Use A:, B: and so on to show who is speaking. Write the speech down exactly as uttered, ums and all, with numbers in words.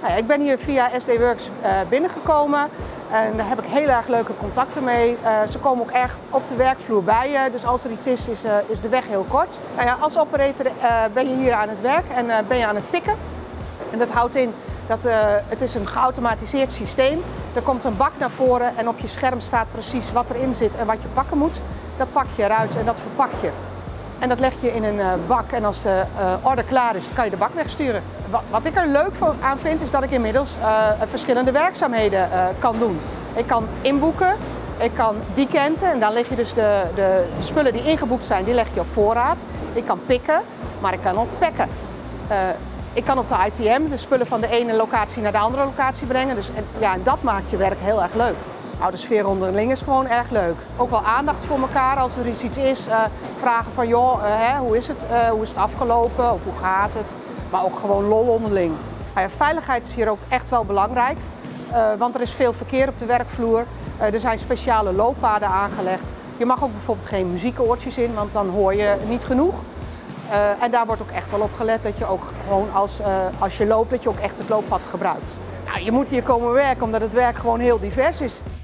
A: Nou ja, ik ben hier via S D Works uh, binnengekomen en daar heb ik heel erg leuke contacten mee. Uh, ze komen ook echt op de werkvloer bij je, dus als er iets is, is, uh, is de weg heel kort. Nou ja, als operator uh, ben je hier aan het werk en uh, ben je aan het pikken. En dat houdt in dat uh, het is een geautomatiseerd systeem. Er komt een bak naar voren en op je scherm staat precies wat erin zit en wat je pakken moet. Dat pak je eruit en dat verpak je. En dat leg je in een uh, bak en als de uh, order klaar is, kan je de bak wegsturen. Wat, wat ik er leuk aan vind, is dat ik inmiddels uh, verschillende werkzaamheden uh, kan doen. Ik kan inboeken, ik kan decenten en dan leg je dus de, de spullen die ingeboekt zijn, die leg je op voorraad. Ik kan pikken, maar ik kan ook packen. Uh, ik kan op de I T M de spullen van de ene locatie naar de andere locatie brengen. Dus, en, ja, en dat maakt je werk heel erg leuk. Nou, de sfeer onderling is gewoon erg leuk. Ook wel aandacht voor elkaar als er iets is. Uh, vragen van joh, uh, hè, hoe is het? Uh, hoe is het afgelopen? Of hoe gaat het? Maar ook gewoon lol onderling. Nou ja, veiligheid is hier ook echt wel belangrijk. Uh, want er is veel verkeer op de werkvloer. Uh, er zijn speciale looppaden aangelegd. Je mag ook bijvoorbeeld geen muziekoortjes in, want dan hoor je niet genoeg. Uh, en daar wordt ook echt wel op gelet dat je ook gewoon als, uh, als je loopt, dat je ook echt het looppad gebruikt. Nou, je moet hier komen werken omdat het werk gewoon heel divers is.